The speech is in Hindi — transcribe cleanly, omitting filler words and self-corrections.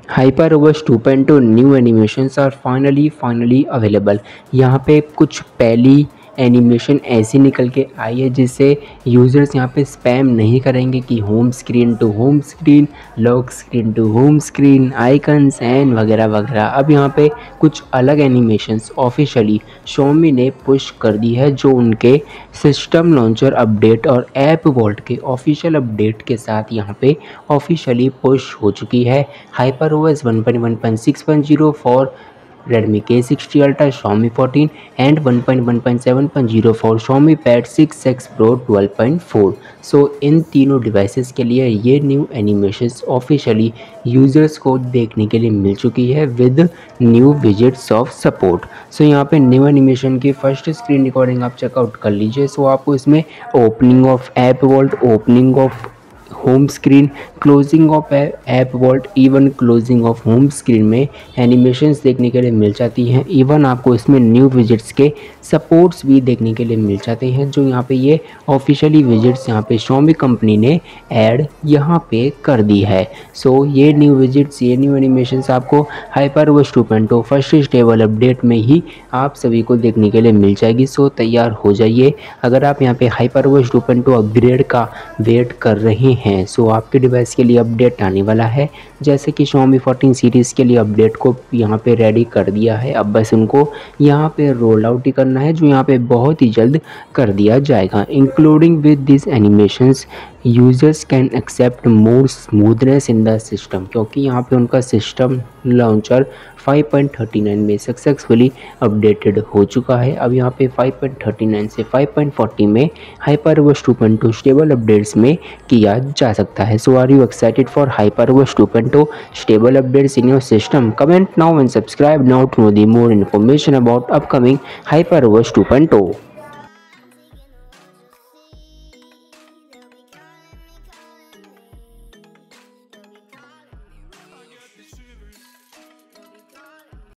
HyperOS 2.2 new animations are finally available. यहाँ पे कुछ पहली एनिमेशन ऐसी निकल के आई है जिससे यूज़र्स यहाँ पे स्पैम नहीं करेंगे कि home screen to home screen, lock screen to home screen, icons and वगैरह वगैरह। अब यहाँ पे कुछ अलग एनिमेशंस ऑफिशियली Xiaomi ने पुश कर दी है, जो उनके सिस्टम लॉन्चर अपडेट और ऐप वॉल्ट के ऑफिशियल अपडेट के साथ यहाँ पे ऑफिशियली पुश हो चुकी है। HyperOS 1.1.6.0 for Redmi K60 Ultra, Xiaomi 14 and 1.1.7.0 for Xiaomi Pad 6X Pro 12.4। So इन तीनों डिवाइसेस के लिए ये न्यू एनिमेशंस ऑफिशियली यूज़र्स को देखने के लिए मिल चुकी है with new widgets of support. So यहाँ पे न्यू एनिमेशन की फर्स्ट स्क्रीन रिकॉर्डिंग आप चेकआउट कर लीजिए। सो आपको इसमें opening of app vault, opening of home screen, closing of app vault, even closing of home screen में एनिमेशंस देखने के लिए मिल जाती हैं। इवन आपको इसमें न्यू विजेट्स के सपोर्ट्स भी देखने के लिए मिल जाते हैं, जो यहाँ पे ये ऑफिशियली विजेट्स यहाँ पे Xiaomi कंपनी ने ऐड यहाँ पे कर दी है। सो ये न्यू विजेट्स, ये न्यू एनिमेशंस आपको HyperOS 2.2 फर्स्ट स्टेबल अपडेट में ही आप सभी को देखने के लिए मिल जाएगी। सो तैयार हो जाइए। अगर आप यहाँ पे HyperOS 2.2 अपग्रेड का वेट कर रहे हैं, सो आपके डिवाइस के लिए अपडेट आने वाला है। जैसे कि Xiaomi 14 सीरीज़ के लिए अपडेट को यहाँ पे रेडी कर दिया है, अब बस उनको यहाँ पे रोल आउट ही करना है, जो यहाँ पे बहुत ही जल्द कर दिया जाएगा। Including with this animations users can accept more smoothness in the system, क्योंकि यहाँ पे उनका सिस्टम लॉन्चर 5.39 में सक्सेसफुली अपडेटेड हो चुका है। अब यहाँ पे 5.39 से 5.40 में HyperOS 2.2 स्टेबल अपडेट्स में किया जा सकता है। So are you excited for HyperOS 2.2 stable updates in your system? Comment now and subscribe now to know the more information about upcoming HyperOS 2.2.